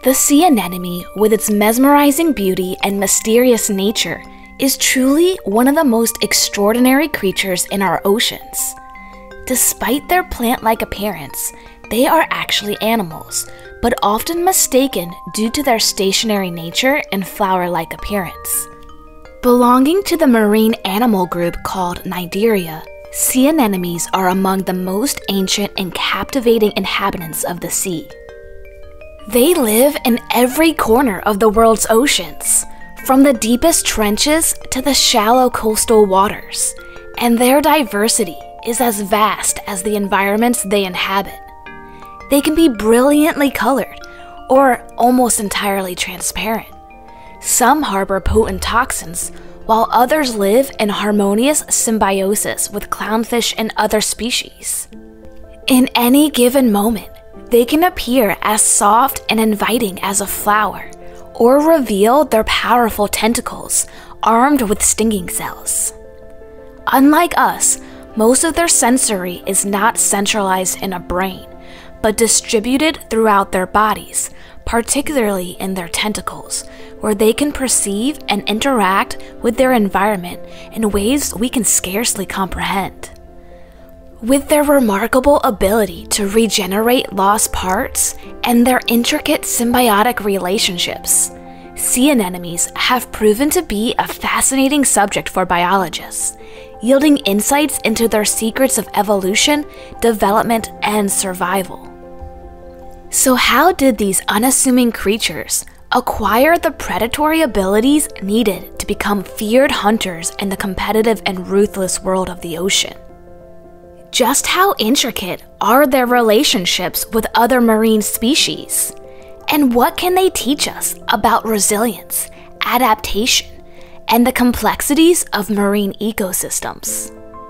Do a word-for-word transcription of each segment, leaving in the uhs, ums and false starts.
The sea anemone, with its mesmerizing beauty and mysterious nature, is truly one of the most extraordinary creatures in our oceans. Despite their plant-like appearance, they are actually animals, but often mistaken due to their stationary nature and flower-like appearance. Belonging to the marine animal group called Cnidaria, sea anemones are among the most ancient and captivating inhabitants of the sea. They live in every corner of the world's oceans, from the deepest trenches to the shallow coastal waters, and their diversity is as vast as the environments they inhabit. They can be brilliantly colored or almost entirely transparent. Some harbor potent toxins, while others live in harmonious symbiosis with clownfish and other species. In any given moment, they can appear as soft and inviting as a flower, or reveal their powerful tentacles armed with stinging cells. Unlike us, most of their sensory is not centralized in a brain, but distributed throughout their bodies, particularly in their tentacles, where they can perceive and interact with their environment in ways we can scarcely comprehend. With their remarkable ability to regenerate lost parts and their intricate symbiotic relationships, sea anemones have proven to be a fascinating subject for biologists, yielding insights into their secrets of evolution, development, and survival. So how did these unassuming creatures acquire the predatory abilities needed to become feared hunters in the competitive and ruthless world of the ocean? Just how intricate are their relationships with other marine species? And what can they teach us about resilience, adaptation, and the complexities of marine ecosystems?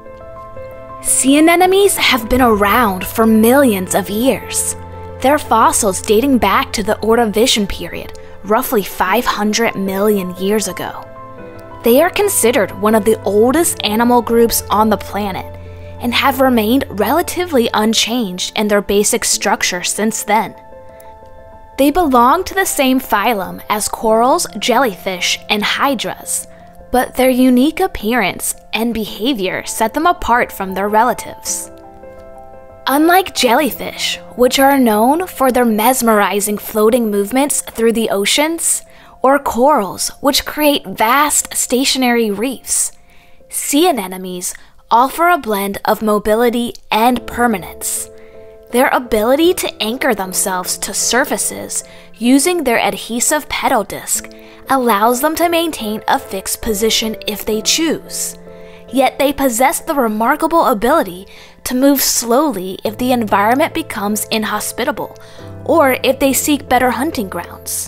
Sea anemones have been around for millions of years, their fossils dating back to the Ordovician period, roughly five hundred million years ago. They are considered one of the oldest animal groups on the planet, and have remained relatively unchanged in their basic structure since then. They belong to the same phylum as corals, jellyfish, and hydras, but their unique appearance and behavior set them apart from their relatives. Unlike jellyfish, which are known for their mesmerizing floating movements through the oceans, or corals, which create vast stationary reefs, sea anemones offer a blend of mobility and permanence. Their ability to anchor themselves to surfaces using their adhesive petal disc allows them to maintain a fixed position if they choose. Yet they possess the remarkable ability to move slowly if the environment becomes inhospitable, or if they seek better hunting grounds.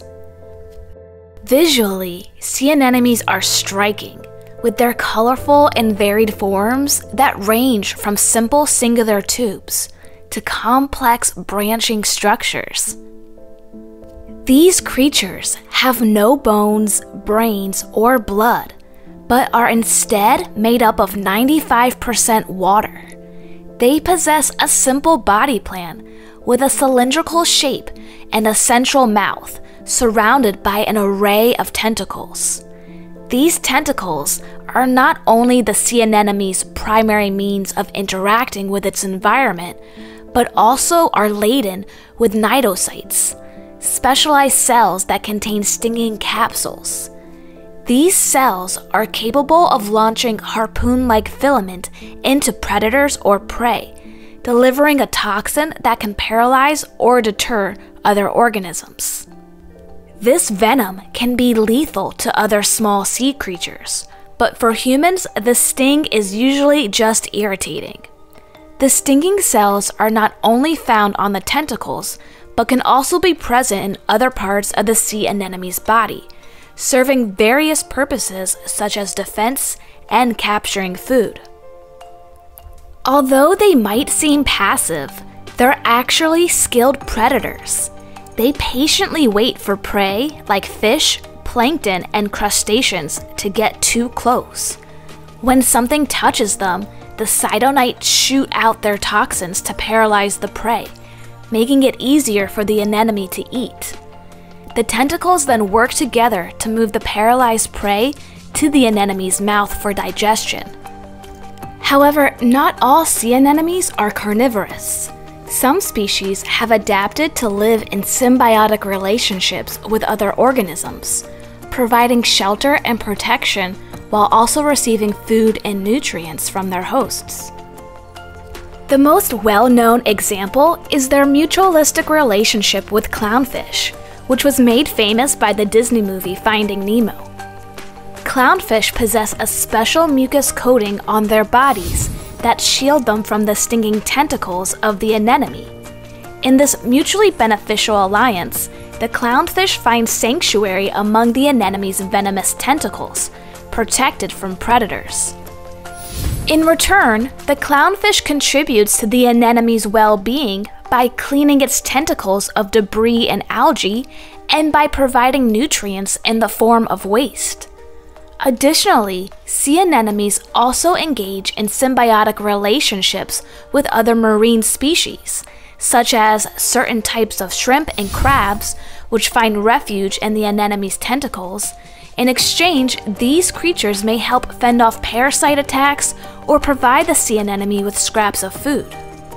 Visually, sea anemones are striking, with their colorful and varied forms that range from simple singular tubes to complex branching structures. These creatures have no bones, brains, or blood, but are instead made up of ninety-five percent water. They possess a simple body plan with a cylindrical shape and a central mouth surrounded by an array of tentacles. These tentacles are not only the sea anemone's primary means of interacting with its environment, but also are laden with cnidocytes, specialized cells that contain stinging capsules. These cells are capable of launching harpoon-like filament into predators or prey, delivering a toxin that can paralyze or deter other organisms. This venom can be lethal to other small sea creatures, but for humans, the sting is usually just irritating. The stinging cells are not only found on the tentacles, but can also be present in other parts of the sea anemone's body, serving various purposes such as defense and capturing food. Although they might seem passive, they're actually skilled predators. They patiently wait for prey like fish, plankton, and crustaceans to get too close. When something touches them, the cydonites shoot out their toxins to paralyze the prey, making it easier for the anemone to eat. The tentacles then work together to move the paralyzed prey to the anemone's mouth for digestion. However, not all sea anemones are carnivorous. Some species have adapted to live in symbiotic relationships with other organisms, providing shelter and protection while also receiving food and nutrients from their hosts. The most well-known example is their mutualistic relationship with clownfish, which was made famous by the Disney movie Finding Nemo. Clownfish possess a special mucus coating on their bodies that shield them from the stinging tentacles of the anemone. In this mutually beneficial alliance, the clownfish finds sanctuary among the anemone's venomous tentacles, protected from predators. In return, the clownfish contributes to the anemone's well-being by cleaning its tentacles of debris and algae and by providing nutrients in the form of waste. Additionally, sea anemones also engage in symbiotic relationships with other marine species, such as certain types of shrimp and crabs, which find refuge in the anemone's tentacles. In exchange, these creatures may help fend off parasite attacks or provide the sea anemone with scraps of food.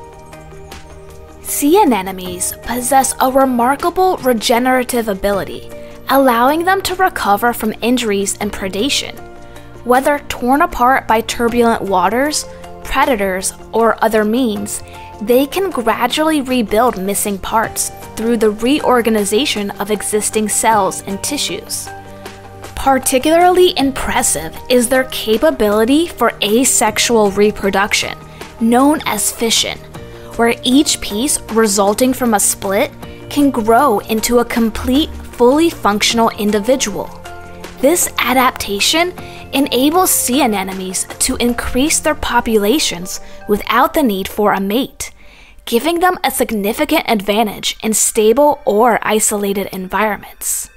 Sea anemones possess a remarkable regenerative ability, allowing them to recover from injuries and predation. Whether torn apart by turbulent waters, predators, or other means, they can gradually rebuild missing parts through the reorganization of existing cells and tissues. Particularly impressive is their capability for asexual reproduction, known as fission, where each piece resulting from a split can grow into a complete, fully functional individual. This adaptation enables sea anemones to increase their populations without the need for a mate, giving them a significant advantage in stable or isolated environments.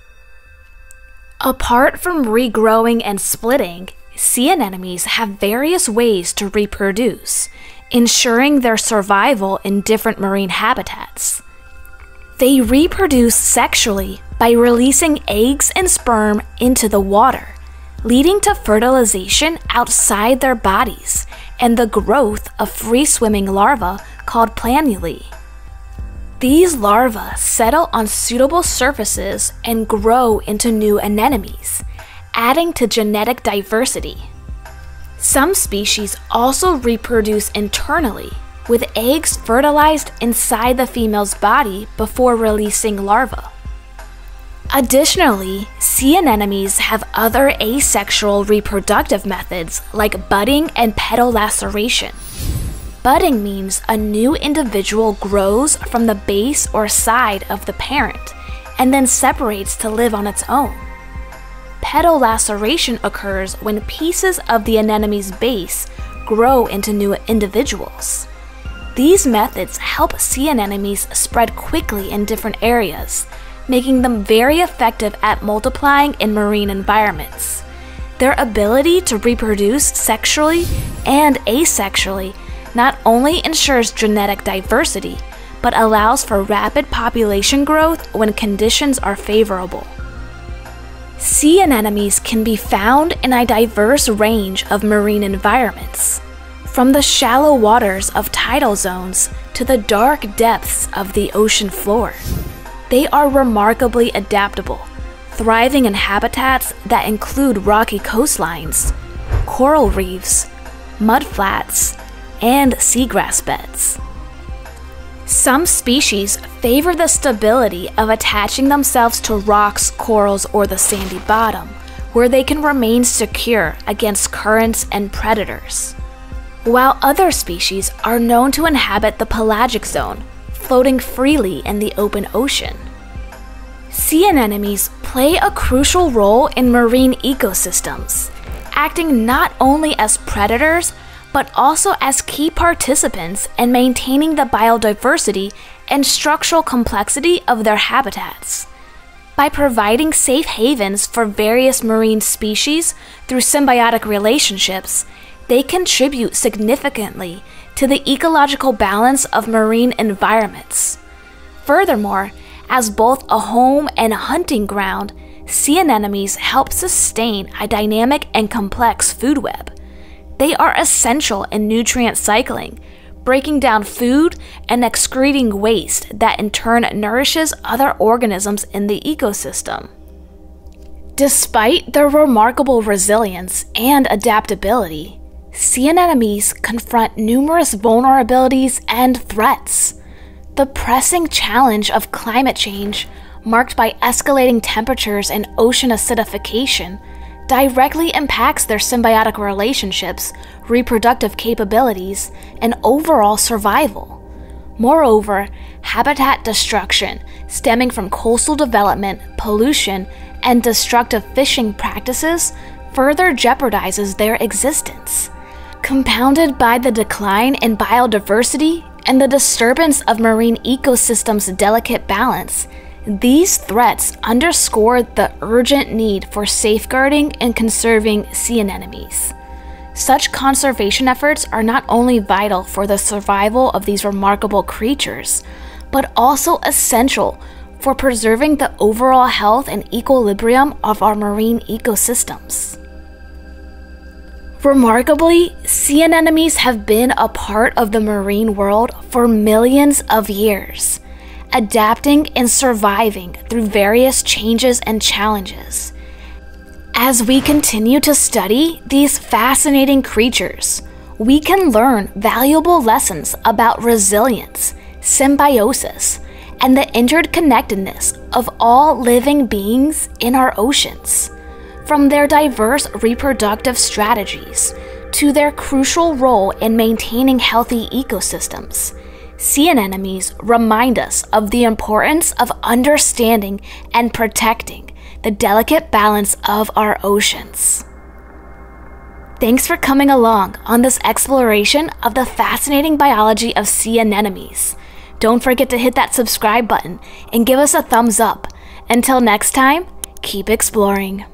Apart from regrowing and splitting, sea anemones have various ways to reproduce, ensuring their survival in different marine habitats. They reproduce sexually by releasing eggs and sperm into the water, leading to fertilization outside their bodies and the growth of free-swimming larvae called planulae. These larvae settle on suitable surfaces and grow into new anemones, adding to genetic diversity. Some species also reproduce internally, with eggs fertilized inside the female's body before releasing larvae. Additionally, sea anemones have other asexual reproductive methods like budding and petal laceration. Budding means a new individual grows from the base or side of the parent and then separates to live on its own. Petal laceration occurs when pieces of the anemone's base grow into new individuals. These methods help sea anemones spread quickly in different areas, making them very effective at multiplying in marine environments. Their ability to reproduce sexually and asexually not only ensures genetic diversity, but allows for rapid population growth when conditions are favorable. Sea anemones can be found in a diverse range of marine environments, from the shallow waters of tidal zones to the dark depths of the ocean floor. They are remarkably adaptable, thriving in habitats that include rocky coastlines, coral reefs, mudflats, and seagrass beds. Some species favor the stability of attaching themselves to rocks, corals, or the sandy bottom, where they can remain secure against currents and predators. While other species are known to inhabit the pelagic zone, floating freely in the open ocean. Sea anemones play a crucial role in marine ecosystems, acting not only as predators, but also as key participants in maintaining the biodiversity and structural complexity of their habitats. By providing safe havens for various marine species through symbiotic relationships, they contribute significantly to the ecological balance of marine environments. Furthermore, As both a home and hunting ground, sea anemones help sustain a dynamic and complex food web. They are essential in nutrient cycling, breaking down food and excreting waste that in turn nourishes other organisms in the ecosystem. Despite their remarkable resilience and adaptability, sea anemones confront numerous vulnerabilities and threats. The pressing challenge of climate change, marked by escalating temperatures and ocean acidification, directly impacts their symbiotic relationships, reproductive capabilities, and overall survival. Moreover, habitat destruction stemming from coastal development, pollution, and destructive fishing practices further jeopardizes their existence. Compounded by the decline in biodiversity and the disturbance of marine ecosystems' delicate balance, these threats underscore the urgent need for safeguarding and conserving sea anemones. Such conservation efforts are not only vital for the survival of these remarkable creatures, but also essential for preserving the overall health and equilibrium of our marine ecosystems. Remarkably, sea anemones have been a part of the marine world for millions of years, adapting and surviving through various changes and challenges. As we continue to study these fascinating creatures, we can learn valuable lessons about resilience, symbiosis, and the interconnectedness of all living beings in our oceans. From their diverse reproductive strategies to their crucial role in maintaining healthy ecosystems, sea anemones remind us of the importance of understanding and protecting the delicate balance of our oceans. Thanks for coming along on this exploration of the fascinating biology of sea anemones. Don't forget to hit that subscribe button and give us a thumbs up. Until next time, keep exploring.